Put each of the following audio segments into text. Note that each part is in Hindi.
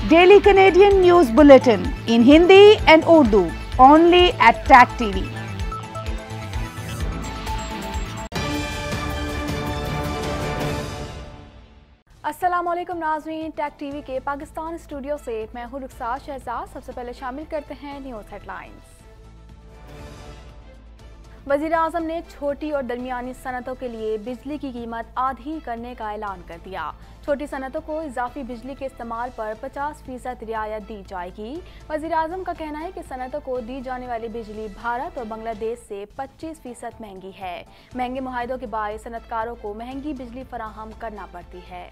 Daily Canadian News Bulletin in Hindi and Urdu, only at TAC TV. अस्सलामुअलैकुम नाज़रीन, टैक टीवी के पाकिस्तान स्टूडियो से मैं हूं रुखसार शहजाद। सबसे पहले शामिल करते हैं न्यूज़ हेडलाइंस। वज़ीर-ए-आज़म ने छोटी और दरमियानी सनतों के लिए बिजली की कीमत आधी करने का ऐलान कर दिया। छोटी सनतों को इजाफी बिजली के इस्तेमाल पर 50% रियायत दी जाएगी। वज़ीर-ए-आज़म का कहना है कि सनतों को दी जाने वाली बिजली भारत और बांग्लादेश से 25% महंगी है। महंगे मुआहदों के बायस सनतकारों को महंगी बिजली फराहम करना पड़ती है।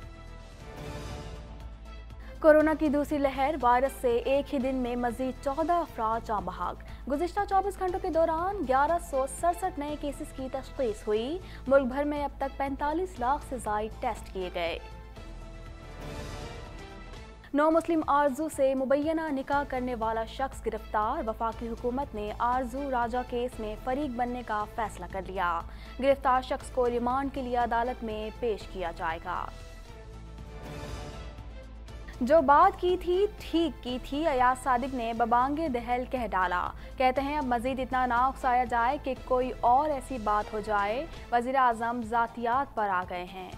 कोरोना की दूसरी लहर, वायरस से एक ही दिन में मजीद 14 अफराद जाँ बहक। गुज़िश्ता 24 घंटों के दौरान 1167 नए केसेस की तशख़ीस हुई। मुल्क भर में अब तक 45 लाख से ज़ायद टेस्ट किए गए। नौ मुस्लिम आरजू से मुबैना निकाह करने वाला शख्स गिरफ्तार। वफाकी हुकूमत ने आरजू राजा केस में फरीक बनने का फैसला कर लिया। गिरफ्तार शख्स को रिमांड के लिए अदालत में पेश किया जाएगा। जो बात की थी ठीक की थी, अयाज सादिक ने बबांगे दहल कह डाला। कहते हैं अब मजीद इतना ना उकसाया जाए कि कोई और ऐसी बात हो जाए। वज़ीर-ए-आज़म ज़ातियात पर आ गए हैं।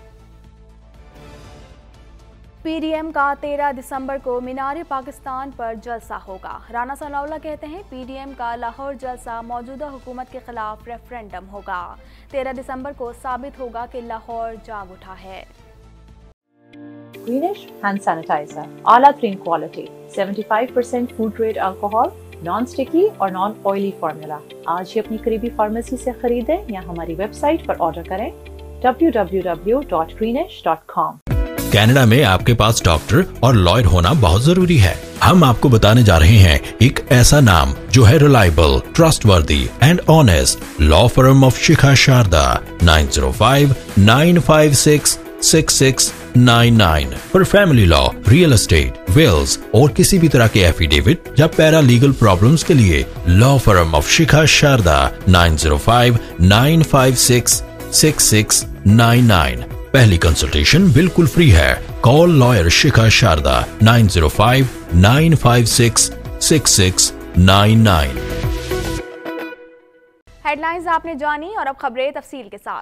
पीडीएम का 13 दिसंबर को मीनार पाकिस्तान पर जलसा होगा। राना सनाउल्लाह कहते हैं पीडीएम का लाहौर जलसा मौजूदा हुकूमत के खिलाफ रेफरेंडम होगा। 13 दिसंबर को साबित होगा कि लाहौर जाग उठा है। Greenish hand sanitizer, आला तरीन quality, 75% food grade alcohol, non sticky और नॉन ऑयली फार्मूला। आज ही अपनी करीबी फार्मेसी से खरीदें या हमारी वेबसाइट पर ऑर्डर करें www.greenish.com। कनाडा में आपके पास डॉक्टर और लॉयर होना बहुत जरूरी है। हम आपको बताने जा रहे हैं एक ऐसा नाम जो है reliable, trustworthy and honest. Law firm of Shikha Sharda, 905-956-6699 for family law, real estate, wills और किसी भी तरह के एफिडेविट या पैरा लीगल प्रॉब्लम्स के लिए law firm of Shikha Sharda, 905-956-6699। पहली कंसल्टेशन बिल्कुल फ्री है। Call lawyer Shikha Sharda, 905-956-6699। Headlines आपने जानी और अब खबरें तफसील के साथ।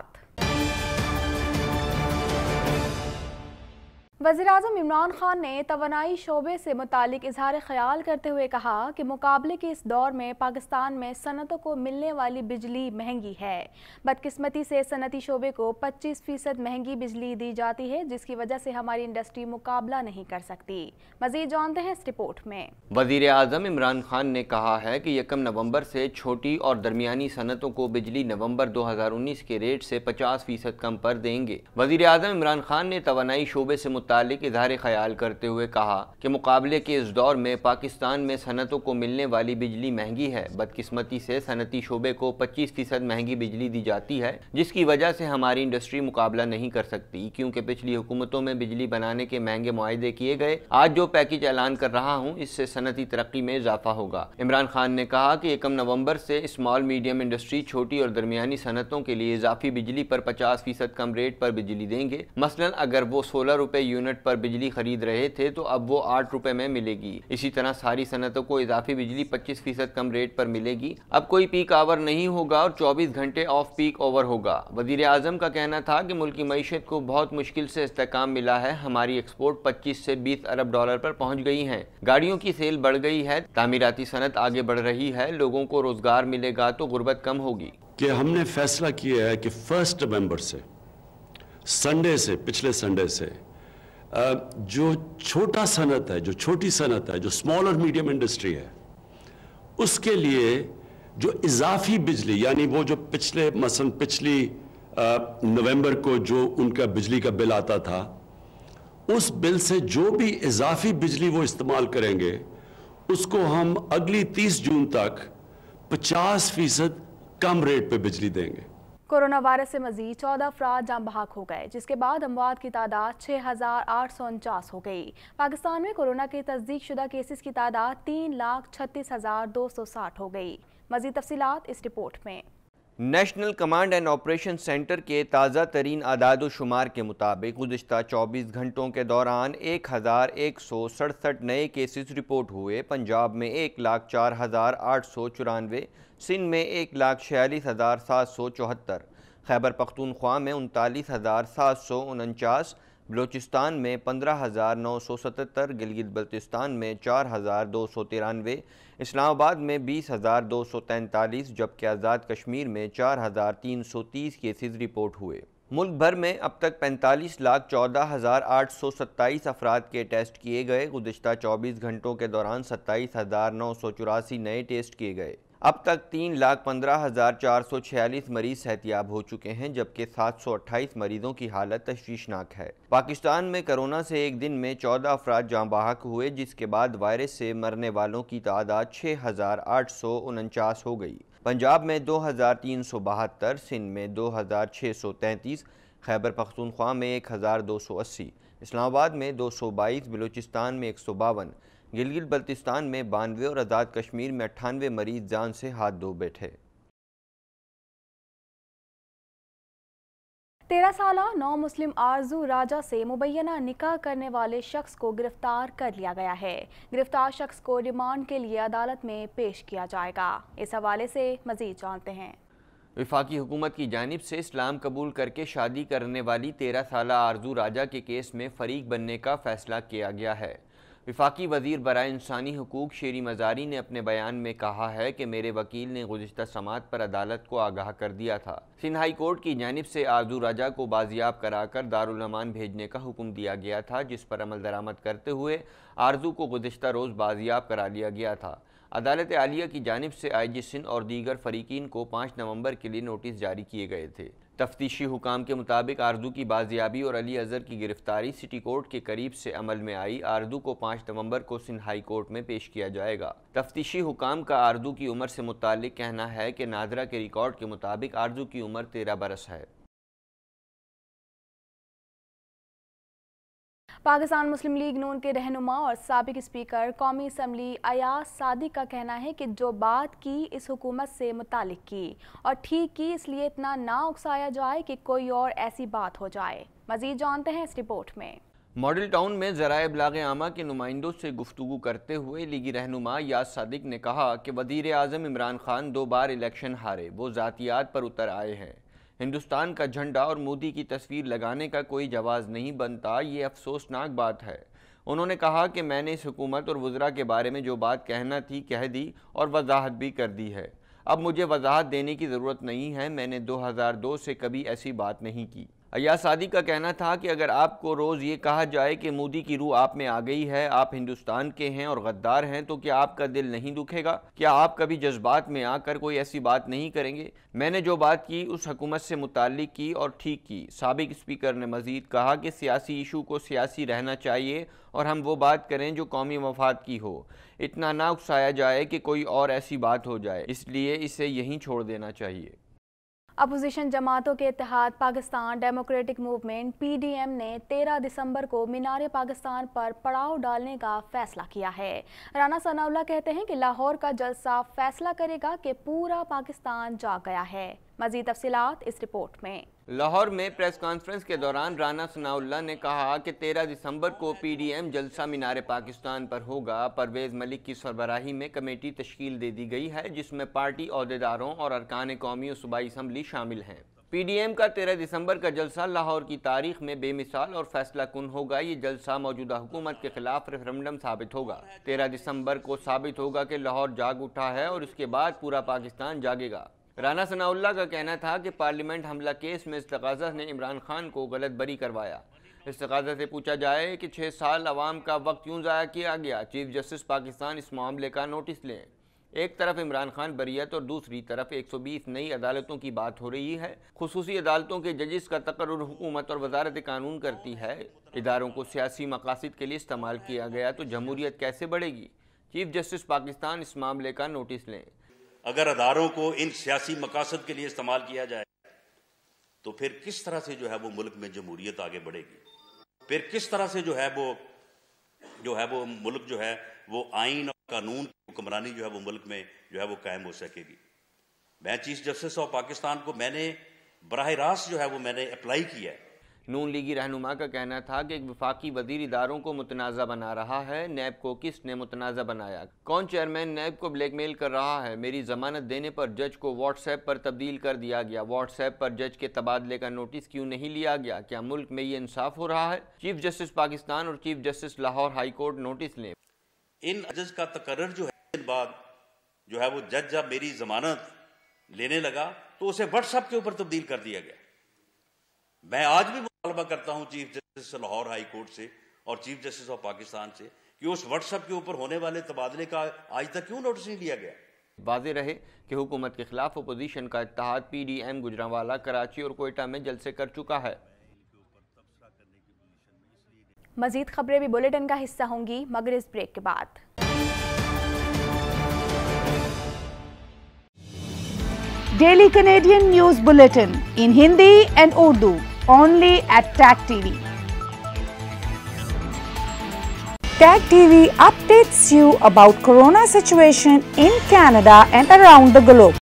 वज़ीर-ए-आज़म इमरान खान ने तवानाई शोबे से मुतालिक इजहार ख्याल करते हुए कहा कि मुकाबले के इस दौर में पाकिस्तान में सनतों को मिलने वाली बिजली महंगी है। बदकिस्मती से सनती शोबे को 25% महंगी बिजली दी जाती है, जिसकी वजह से हमारी इंडस्ट्री मुकाबला नहीं कर सकती। मज़ीद जानते हैं इस रिपोर्ट में। वज़ीर-ए-आज़म इमरान खान ने कहा है कि 1 नवंबर से छोटी और दरमियानी सनतों को बिजली नवंबर 2019 के रेट से 50% कम पर देंगे। वज़ीर-ए-आज़म इमरान खान ने तवानाई शोबे से मुतालिक इज़हार ख्याल करते हुए कहा कि मुकाबले के इस दौर में पाकिस्तान में सनतों को मिलने वाली बिजली महंगी है। बदकिस्मती से सनती शोबे को 25% महंगी बिजली दी जाती है, जिसकी वजह से हमारी इंडस्ट्री मुकाबला नहीं कर सकती, क्योंकि पिछली हुकूमतों में बिजली बनाने के महंगे मुआहदे किए गए। आज जो पैकेज ऐलान कर रहा हूँ, इससे सनती तरक्की में इजाफा होगा। इमरान खान ने कहा कि 1 नवंबर से स्मॉल मीडियम इंडस्ट्री छोटी और दरमियानी सनतों के लिए इजाफी बिजली पर 50% कम रेट पर बिजली देंगे। मसलन अगर वो 16 रुपए यूनिट पर बिजली खरीद रहे थे तो अब वो 8 रुपए में मिलेगी। इसी तरह सारी सनतों को इजाफी बिजली 25% कम रेट पर मिलेगी। अब कोई पीक आवर नहीं होगा और 24 घंटे ऑफ पीक ओवर होगा। वजीर आजम का कहना था कि मुल्क की मईशत को बहुत मुश्किल से इस्तेकाम मिला है। हमारी एक्सपोर्ट 25 से 20 अरब डॉलर पर पहुंच गई है। गाड़ियों की सेल बढ़ गई है। तामीराती सनत आगे बढ़ रही है। लोगों को रोजगार मिलेगा तो गुर्बत कम होगी। कि हमने फैसला किया है कि 1 नवंबर से संडे से, पिछले संडे से जो छोटा सनत है, जो छोटी सनत है, जो स्मॉल और मीडियम इंडस्ट्री है, उसके लिए जो इजाफी बिजली, यानी वो जो पिछली नवंबर को जो उनका बिजली का बिल आता था, उस बिल से जो भी इजाफी बिजली वो इस्तेमाल करेंगे उसको हम अगली 30 जून तक 50% कम रेट पे बिजली देंगे। कोरोना वायरस से मजीद 14 अफराद जाँ बहक हो गए, जिसके बाद अमवात की तादाद 6,849 हो गई। पाकिस्तान में कोरोना के तस्दीक शुदा केसेस की तादाद 3,36,260 हो गई। मजीद तफसीलात इस रिपोर्ट में। National Command and Operation Centre के ताज़ा तरीन आदाद शुमार के मुताबिक गुज़िश्ता 24 घंटों के दौरान 1167 नए केसेस रिपोर्ट हुए। पंजाब में 1,04,894, सिंध में 1,46,774, खैबर पख्तूनख्वा में 39,749, बलूचिस्तान में 15,977, गिलगित बल्तिस्तान में 4,293, इस्लामाबाद में 20,243, जबकि आज़ाद कश्मीर में 4,330 केसेस रिपोर्ट हुए। मुल्क भर में अब तक 45,14,827 अफराद के टेस्ट किए गए। गुज़िश्ता 24 घंटों के दौरान 27,984 नए टेस्ट किए गए। अब तक 3,15,446 मरीज सेहतियाब हो चुके हैं, जबकि 728 मरीजों की हालत तशवीशनाक है। पाकिस्तान में कोरोना से एक दिन में 14 अफराद जाँ बहक हुए, जिसके बाद वायरस से मरने वालों की तादाद 6,849 हो गई। पंजाब में 2,372, सिंध में 2,633, खैबर पख्तूनख्वा में 1,280, इस्लामाबाद में 222, बलूचिस्तान में 152, गिलगित बल्तिस्तान में 92 और आज़ाद कश्मीर में 98 मरीज जान से हाथ धो बैठे। 13 साल नौ मुस्लिम आरजू राजा से मुबैना निकाह करने वाले शख्स को गिरफ्तार कर लिया गया है। गिरफ्तार शख्स को रिमांड के लिए अदालत में पेश किया जाएगा। इस हवाले से मजीद जानते हैं। वफाकी हुकूमत की जानिब से इस्लाम कबूल करके शादी करने वाली 13 साल आरजू राजा के केस में फरीक बनने का फैसला किया गया है। वफाकी वज़ीर बराए इंसानी हुकूक शेरी मज़ारी ने अपने बयान में कहा है कि मेरे वकील ने गुज़िश्ता समात पर अदालत को आगाह कर दिया था। सिंध हाई कोर्ट की जानिब से आरजू राजा को बाजियाब कराकर दारुल अमान भेजने का हुक्म दिया गया था, जिस पर अमल दरामद करते हुए आरजू को गुज़िश्ता रोज़ बाजियाब करा लिया गया था। अदालत आलिया की जानिब से IG सिंध और दीगर फरीकीन को 5 नवंबर के लिए नोटिस जारी किए गए थे। तफ्तीशी हुकाम के मुताबिक आरजू की बाजियाबी और अली अजहर की गिरफ्तारी सिटी कोर्ट के करीब से अमल में आई। आरजू को 5 नवंबर को सिंध हाई कोर्ट में पेश किया जाएगा। तफ्तीशी हुकाम का आरजू की उम्र से मुतालिक कहना है कि नादरा के रिकॉर्ड के मुताबिक आरजू की उम्र 13 बरस है। पाकिस्तान मुस्लिम लीग नून के रहनुमा और साबिक स्पीकर कौमी असम्बली अयाज सादिक का कहना है कि जो बात की इस हुकूमत से मुतालिक की और ठीक की, इसलिए इतना ना उकसाया जाए कि कोई और ऐसी बात हो जाए। मजीद जानते हैं इस रिपोर्ट में। मॉडल टाउन में ज़राए इब्लाग आमा के नुमाइंदों से गुफ्तगू करते हुए लीगी रहनुमा अयाज सादिक ने कहा कि वज़ीर आज़म इमरान खान 2 बार इलेक्शन हारे, वो ज़ातियात पर उतर आए हैं। हिंदुस्तान का झंडा और मोदी की तस्वीर लगाने का कोई जवाज़ नहीं बनता, ये अफसोसनाक बात है। उन्होंने कहा कि मैंने इस हुकूमत और वज़रा के बारे में जो बात कहना थी कह दी और वजाहत भी कर दी है। अब मुझे वजाहत देने की ज़रूरत नहीं है। मैंने 2002 से कभी ऐसी बात नहीं की। अयाज सादिक का कहना था कि अगर आपको रोज़ ये कहा जाए कि मोदी की रूह आप में आ गई है, आप हिंदुस्तान के हैं और गद्दार हैं, तो क्या आपका दिल नहीं दुखेगा? क्या आप कभी जज्बात में आकर कोई ऐसी बात नहीं करेंगे? मैंने जो बात की उस हुकूमत से मुताल्लिक की और ठीक की। साबिक स्पीकर ने मजीद कहा कि सियासी इशू को सियासी रहना चाहिए और हम वो बात करें जो कौमी मफाद की हो। इतना ना उकसाया जाए कि कोई और ऐसी बात हो जाए, इसलिए इसे यहीं छोड़ देना चाहिए। अपोजिशन जमातों के इत्तेहाद पाकिस्तान डेमोक्रेटिक मूवमेंट PDM ने 13 दिसंबर को मीनार पाकिस्तान पर पड़ाव डालने का फैसला किया है। राना सनाउल्लाह कहते हैं कि लाहौर का जलसा फैसला करेगा कि पूरा पाकिस्तान जाग गया है। मज़ीद तफसीलात इस रिपोर्ट में। लाहौर में प्रेस कॉन्फ्रेंस के दौरान राना सनाउल्लाह ने कहा कि 13 दिसंबर को PDM जलसा मीनार पाकिस्तान पर होगा। परवेज़ मलिक की सरबराही में कमेटी तश्कील दे दी गई है, जिसमें पार्टी अहदेदारों और अरकान कौमी और सूबाई असम्बली शामिल हैं। PDM का 13 दिसंबर का जलसा लाहौर की तारीख में बेमिसाल और फैसला कुन होगा। ये जलसा मौजूदा हुकूमत के खिलाफ रेफरेंडम साबित होगा। 13 दिसंबर को साबित होगा कि लाहौर जाग उठा है और इसके बाद पूरा पाकिस्तान जागेगा। राना सनाउल्लाह का कहना था कि पार्लियामेंट हमला केस में इस्तग़ाज़ा ने इमरान खान को गलत बरी करवाया। इस्तग़ाज़ा से पूछा जाए कि 6 साल अवाम का वक्त क्यों ज़ाया किया गया। चीफ जस्टिस पाकिस्तान इस मामले का नोटिस लें। एक तरफ इमरान खान बरियत और दूसरी तरफ 120 नई अदालतों की बात हो रही है। खुसूसी अदालतों के जजिस का तकर्रुर हुकूमत और वजारत कानून करती है। इदारों को सियासी मकासद के लिए इस्तेमाल किया गया तो जमहूरियत कैसे बढ़ेगी। चीफ जस्टिस पाकिस्तान इस मामले का नोटिस लें। अगर अदारों को इन सियासी मकासद के लिए इस्तेमाल किया जाए तो फिर किस तरह से जो है वो मुल्क में जमहूरियत आगे बढ़ेगी। फिर किस तरह से जो है वो मुल्क जो है वो आइन और कानून की हुक्मरानी जो है वो मुल्क में जो है वो कायम हो सकेगी। मैं चीफ जस्टिस ऑफ पाकिस्तान को मैंने बराह रास्त जो है वो मैंने अप्लाई किया है। नून लीगी रहनुमा का कहना था कि एक वफाकी वजीर इदारों को मुतनाज़ा बना रहा है। नैब को किसने मुतनाज़ा बनाया? कौन चेयरमैन नैब को ब्लैकमेल कर रहा है? मेरी जमानत देने पर जज को व्हाट्सएप पर तब्दील कर दिया गया। व्हाट्सएप पर जज के तबादले का नोटिस क्यों नहीं लिया गया? क्या मुल्क में ये इंसाफ हो रहा है? चीफ जस्टिस पाकिस्तान और chief justice Lahore high court notice लें। इन जज का तकर्रर जो है बाद जो है वो जज जब मेरी जमानत लेने लगा तो उसे व्हाट्सएप के ऊपर तब्दील कर दिया गया। मैं आज भी मुतालबा करता हूं chief justice Lahore high court से और चीफ जस्टिस ऑफ पाकिस्तान से कि उस व्हाट्सएप के ऊपर होने वाले तबादले का आज तक क्यों नोटिस नहीं लिया गया। वाज़ेह रहे कि हुकूमत के खिलाफ अपोजिशन का इत्तेहाद PDM गुजरांवाला, कराची और कोयटा में जलसे कर चुका है। मजीद खबरें भी बुलेटिन का हिस्सा होंगी मगर इस ब्रेक के बाद। Daily Canadian News Bulletin in Hindi and Urdu only at TAG TV. TAG TV updates you about Corona situation in Canada and around the globe.